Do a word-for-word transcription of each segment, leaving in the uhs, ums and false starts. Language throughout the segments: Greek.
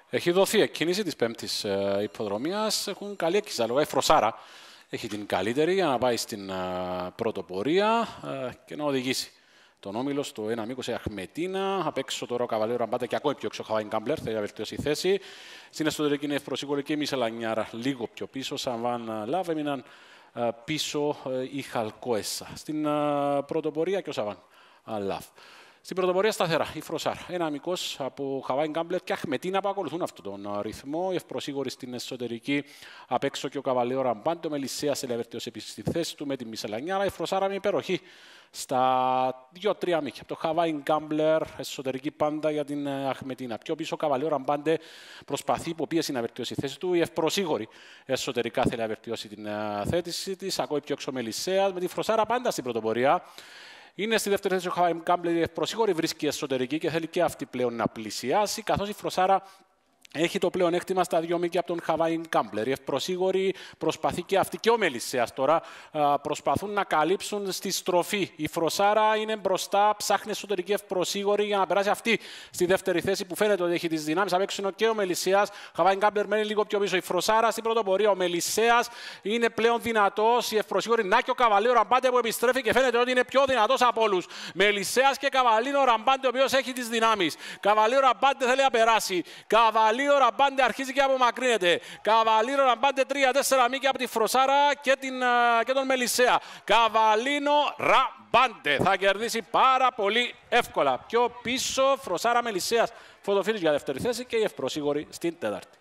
Έχει δοθεί εκκίνηση της πέμπτης ε, υποδρομίας. Έχουν καλή εκκίνηση. Η Φροσάρα έχει την καλύτερη για να πάει στην ε, πρωτοπορία ε, και να οδηγήσει τον όμιλο στο ένα μήκος Αχμετίνα. Απ' έξω τώρα ο Καβαλέο Ραμπάντε και ακόμη πιο έξω ο Χαβάιν Γκάμπλερ. Θέλει να βελτιώσει η θέση. Στην εσωτερική είναι ευπροσίγουρη και η Μισελανιάρα λίγο πιο πίσω. Σαβάν Λάβ έμειναν ε, πίσω ε, η Χαλκόεσα. Στην ε, πρωτοπορία και ο Σαβάν Λάβ. Στην πρωτοπορία σταθερά η Φροσάρα. Ένα αμικός από Χαβάιν Γκάμπλερ και Αχμετίνα που ακολουθούν αυτόν τον ρυθμό. Η ευπροσίγουρη στην εσωτερική απ' έξω και ο Καβαλέο Ραμπάντε. Ο Μελισσέας θέλει να βελτιώσει επίσης στη θέση του με τη Μισελανιάρα. Η Φροσάρα με υπεροχή στα δύο τρία μήκια. Από το Χαβάιν Γκάμπλερ, εσωτερική πάντα για την Αχμετίνα. Πιο πίσω ο Καβαλέο Ραμπάντε προσπαθεί υποπίεση να βελτιώσει τη θέση του. Η ευπροσίγουρη εσωτερικά θέλει να βελτιώσει την θέση τη. Ακόμη πιο έξω ο Μελισσέας με τη Φροσάρα πάντα στην πρωτοπορία. Είναι στη δεύτερη θέση ο Χαβάιν Γκάμπλερ, η ευπροσίγουρη βρίσκει εσωτερική και θέλει και αυτή πλέον να πλησιάσει, καθώς η Φροσάρα έχει το πλεονέκτημα στα δύο μήκια από τον Χαβάιν Γκάμπλερ. Η ευπροσίγουρη προσπαθεί και αυτή και ο Μελισσέας τώρα α, προσπαθούν να καλύψουν στη στροφή. Η Φροσάρα είναι μπροστά, ψάχνει εσωτερική ευπροσίγουρη για να περάσει αυτή στη δεύτερη θέση που φαίνεται ότι έχει τις δυνάμεις. Απ' έξω είναι και ο Μελισσέας. Χαβάιν Γκάμπλερ μένει λίγο πιο πίσω. Η Φροσάρα στην πρωτοπορία. Ο Μελισσέας είναι πλέον δυνατός. Η ευπροσίγουρη να και ο Καβαλέο Ραμπάντε που επιστρέφει και φαίνεται ότι είναι πιο δυνατός από όλους. Μελισσέας και Καβαλίνο Ραμπάντε, ο οποίος έχει τις δυνάμεις. Καβαλέο Ραμπάντε θέλει να περάσει. Καβαλίνο Ραμπάντε αρχίζει και απομακρύνεται. Καβαλίνο Ραμπάντε τρία τέσσερα μήκια από τη Φροσάρα και, την, και τον Μελισσέα. Καβαλίνο Ραμπάντε θα κερδίσει πάρα πολύ εύκολα. Πιο πίσω Φροσάρα Μελισσέας. Φωτοφίλης για δεύτερη θέση και η ευπροσίγουρη στην τέταρτη.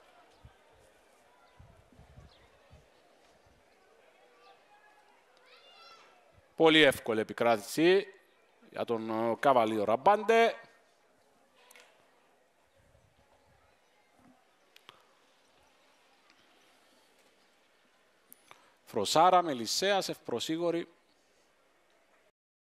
Πολύ εύκολη επικράτηση για τον Καβαλίνο Ραμπάντε. Φροσάρα, Μελισσέας, ευπροσίγουρη